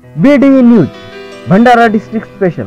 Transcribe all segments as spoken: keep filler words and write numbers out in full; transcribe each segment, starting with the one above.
BDV news Bhandara district special.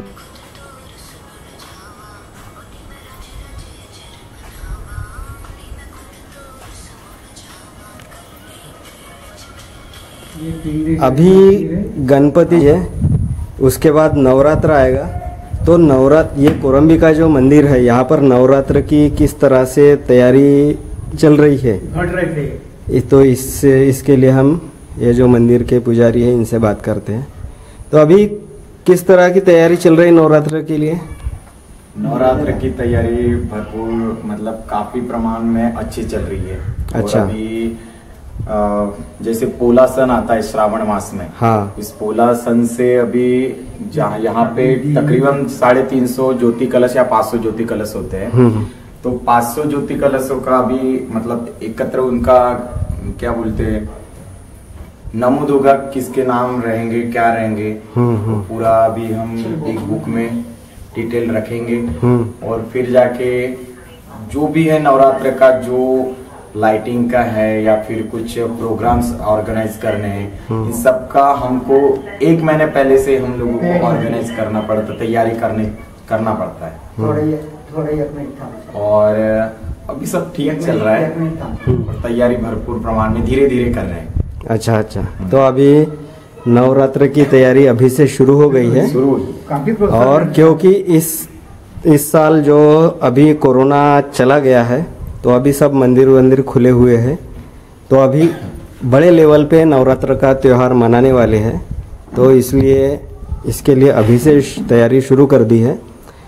अभी गणपति है, उसके बाद नवरात्र आएगा। तो नवरात्र ये कोरंबी का जो मंदिर है, यहाँ पर नवरात्र की किस तरह से तैयारी चल रही है, घट रहे थे। तो इससे इसके लिए हम ये जो मंदिर के पुजारी है इनसे बात करते हैं। तो अभी किस तरह की तैयारी चल रही है नवरात्र के लिए? नवरात्र की तैयारी भरपूर, मतलब काफी प्रमाण में अच्छी चल रही है। अच्छा। और अभी अ, जैसे पोला सन आता है श्रावण मास में, हाँ। इस पोला सन से अभी जहाँ यहाँ पे तकरीबन साढ़े तीन सौ ज्योति कलश या पाँच सौ ज्योति कलश होते हैं। तो पाँच सौ ज्योति कलशों का भी मतलब एकत्र उनका क्या बोलते हैं नमूद होगा, किसके नाम रहेंगे, क्या रहेंगे, तो पूरा अभी हम एक बुक में डिटेल रखेंगे। और फिर जाके जो भी है नवरात्र का जो लाइटिंग का है या फिर कुछ प्रोग्राम्स ऑर्गेनाइज करने हैं, इन सब का हमको एक महीने पहले से हम लोगों को ऑर्गेनाइज करना पड़ता, तैयारी करने करना पड़ता है। थोड़े थोड़े अपने था। और अभी सब ठीक चल रहा है और तैयारी भरपूर प्रमाण में धीरे धीरे कर रहे हैं। अच्छा अच्छा। तो अभी नवरात्र की तैयारी अभी से शुरू हो गई है। शुरू काफी और क्योंकि इस इस साल जो अभी कोरोना चला गया है, तो अभी सब मंदिर वंदिर खुले हुए हैं, तो अभी बड़े लेवल पे नवरात्र का त्यौहार मनाने वाले हैं। तो इसलिए इसके लिए अभी से तैयारी शुरू कर दी है।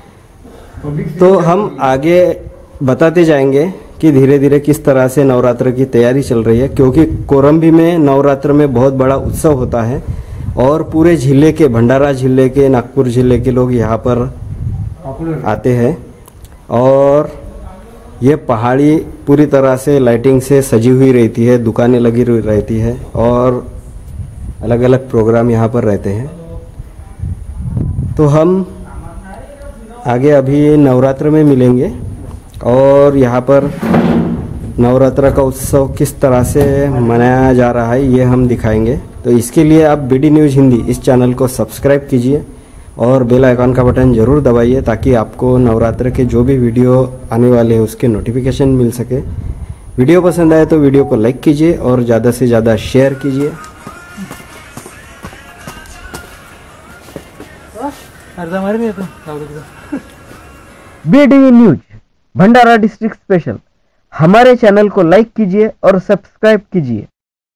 तो हम आगे बताते जाएंगे कि धीरे धीरे किस तरह से नवरात्र की तैयारी चल रही है, क्योंकि कोरंबी में नवरात्र में बहुत बड़ा उत्सव होता है और पूरे जिले के, भंडारा जिले के, नागपुर जिले के लोग यहाँ पर आते हैं। और ये पहाड़ी पूरी तरह से लाइटिंग से सजी हुई रहती है, दुकानें लगी रहती है और अलग अलग प्रोग्राम यहाँ पर रहते हैं। तो हम आगे अभी नवरात्र में मिलेंगे और यहाँ पर नवरात्र का उत्सव किस तरह से मनाया जा रहा है ये हम दिखाएंगे। तो इसके लिए आप बीडी न्यूज़ हिंदी इस चैनल को सब्सक्राइब कीजिए और बेल आइकन का बटन ज़रूर दबाइए, ताकि आपको नवरात्र के जो भी वीडियो आने वाले हैं उसके नोटिफिकेशन मिल सके। वीडियो पसंद आए तो वीडियो को लाइक कीजिए और ज़्यादा से ज़्यादा शेयर कीजिए। BDV news Bhandara district special. हमारे चैनल को लाइक कीजिए और सब्सक्राइब कीजिए।